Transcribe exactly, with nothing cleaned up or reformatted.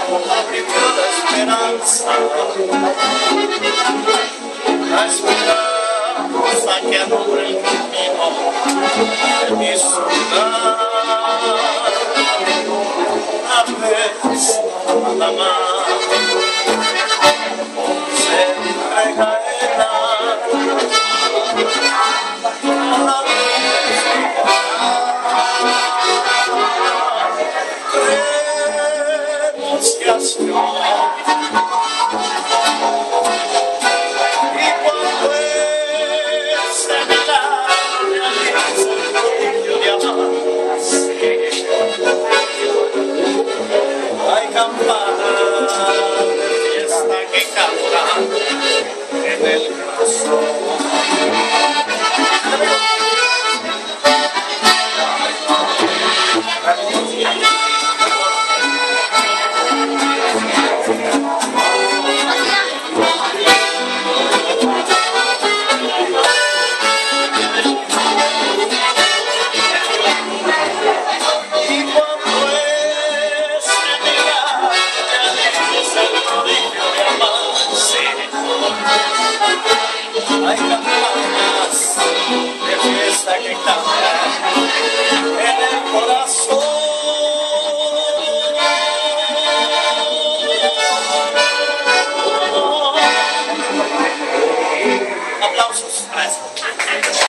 abrió la esperanza, la esperanza que alumbra el camino de mi ciudad. Una vez nada más se entrega el alma a la renunciación. Y cuando ese milagro realiza el sueño de amarse, hay campanas de fiesta que cantan en el corazón. Thank you.